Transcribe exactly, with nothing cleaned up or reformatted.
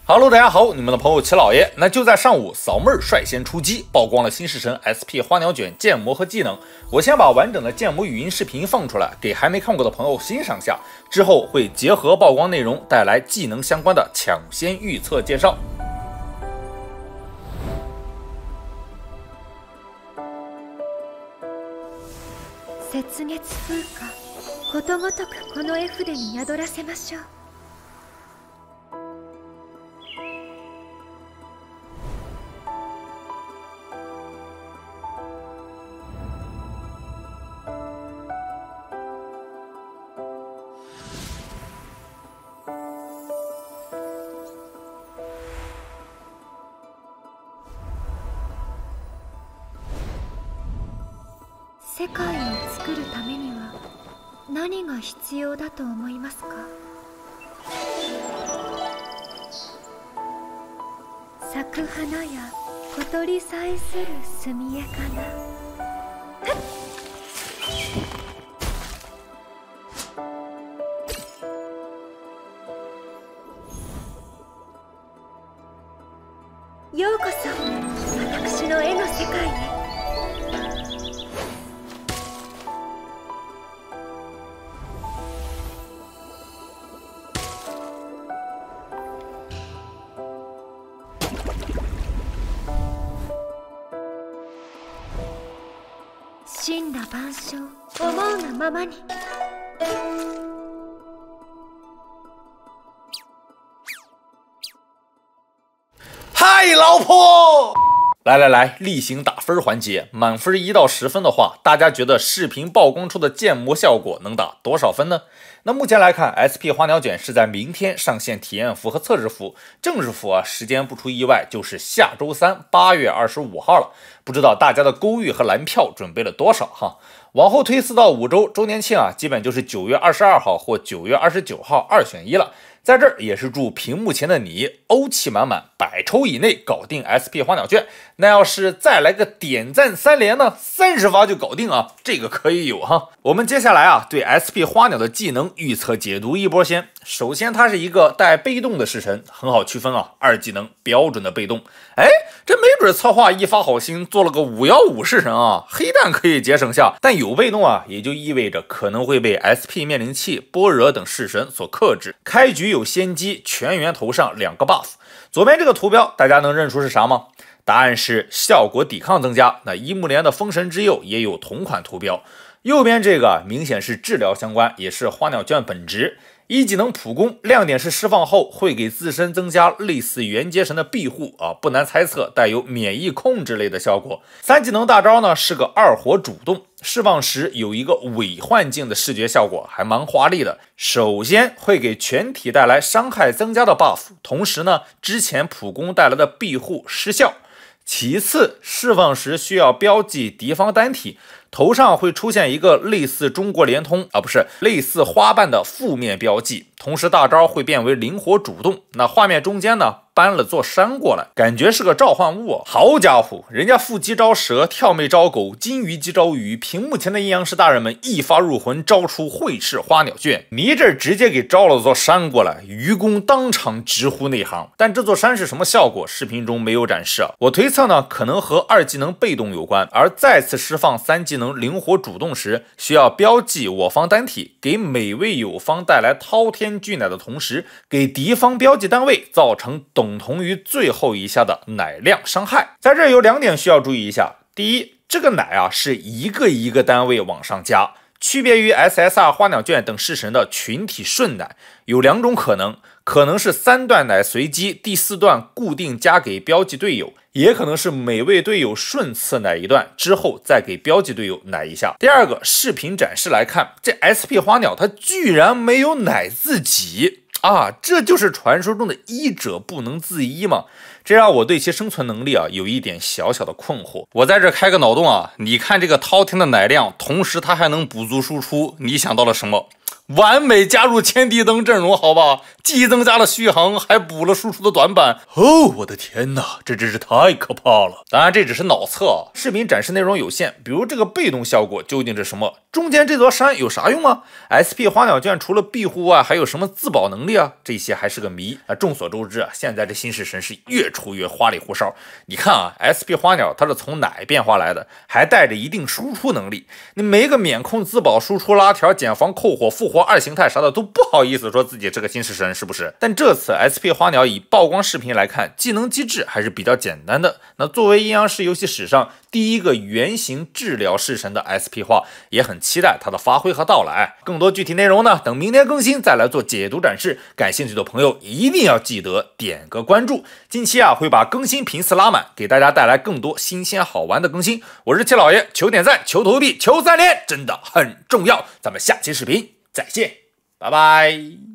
Hello， 大家好，你们的朋友齐老爷。那就在上午，扫妹儿率先出击，曝光了新式神 S P 花鸟卷建模和技能。我先把完整的建模语音视频放出来，给还没看过的朋友欣赏下。之后会结合曝光内容，带来技能相关的抢先预测介绍。 雪月風花、ことごとくこの絵筆に宿らせましょう。世界を作るためには何が必要だと思いますか？咲く花や小鳥さえする墨絵かな。ようこそ私の絵の世界へ。森羅万象、思うがままに。 嗨，老婆！来来来，例行打分环节，满分一到十分的话，大家觉得视频曝光出的建模效果能打多少分呢？那目前来看 ，S P 花鸟卷是在明天上线体验服和测试服，正式服啊，时间不出意外就是下周三，八月二十五号了。不知道大家的勾玉和蓝票准备了多少哈？往后推四到五周，周年庆啊，基本就是九月二十二号或九月二十九号二选一了。在这儿也是祝屏幕前的你欧气满满，百抽以内搞定 S P 花鸟卷。那要是再来个点赞三连呢，三十发就搞定啊，这个可以有哈。我们接下来啊，对 S P 花鸟的技能预测解读一波先。首先，它是一个带被动的式神，很好区分啊。二技能标准的被动，哎，这没准策划一发好心做了个五幺五式神啊，黑蛋可以节省下，但有被动啊，也就意味着可能会被 S P 面灵器、般若等式神所克制。开局有先机，全员头上两个 buff。左边这个图标，大家能认出是啥吗？答案是效果抵抗增加。那一木莲的封神之佑也有同款图标。右边这个明显是治疗相关，也是花鸟卷本质。一技能普攻，亮点是释放后会给自身增加类似元阶神的庇护啊，不难猜测带有免疫控制类的效果。三技能大招呢是个二火主动，释放时有一个伪幻境的视觉效果，还蛮华丽的。首先会给全体带来伤害增加的 buff， 同时呢之前普攻带来的庇护失效。其次，释放时需要标记敌方单体，头上会出现一个类似中国联通啊，不是类似花瓣的负面标记，同时大招会变为灵活主动。那画面中间呢搬了座山过来，感觉是个召唤物啊。好家伙，人家腹肌招蛇，跳妹招狗，金鱼姬招鱼，屏幕前的阴阳师大人们一发入魂，招出会翅花鸟卷。你这直接给招了座山过来，愚公当场直呼内行。但这座山是什么效果？视频中没有展示啊。我推测呢，可能和二技能被动有关，而再次释放三技能灵活主动时，需要标记我方单体，给每位友方带来滔天巨奶的同时，给敌方标记单位造成等同于最后一下的奶量伤害。在这有两点需要注意一下。第一，这个奶啊是一个一个单位往上加，区别于 S S R 花鸟卷等式神的群体顺奶，有两种可能，可能是三段奶随机，第四段固定加给标记队友，也可能是每位队友顺次奶一段之后再给标记队友奶一下。第二个，视频展示来看，这 S P 花鸟它居然没有奶自己啊，这就是传说中的医者不能自医嘛，这让我对其生存能力啊有一点小小的困惑。我在这开个脑洞啊，你看这个滔天的奶量，同时它还能补足输出，你想到了什么？ 完美加入千地灯阵容，好吧，既增加了续航，还补了输出的短板。哦，我的天哪，这真是太可怕了！当然，这只是脑测啊，视频展示内容有限，比如这个被动效果究竟是什么？中间这座山有啥用啊 ？S P 花鸟卷除了庇护外，还有什么自保能力啊？这些还是个谜啊。众所周知啊，现在这新式神是越出越花里胡哨。你看啊 ，S P 花鸟它是从奶变化来的，还带着一定输出能力。你没个免控自保、输出拉条、减防、扣火、复活、二形态啥的，都不好意思说自己是个新式神，是不是？但这次 S P 花鸟以曝光视频来看，技能机制还是比较简单的。那作为阴阳师游戏史上第一个原型治疗式神的 S P 花，也很期待它的发挥和到来。更多具体内容呢，等明天更新再来做解读展示。感兴趣的朋友一定要记得点个关注。近期啊，会把更新频次拉满，给大家带来更多新鲜好玩的更新。我是七老爷，求点赞，求投币，求三连，真的很重要。咱们下期视频再见，拜拜。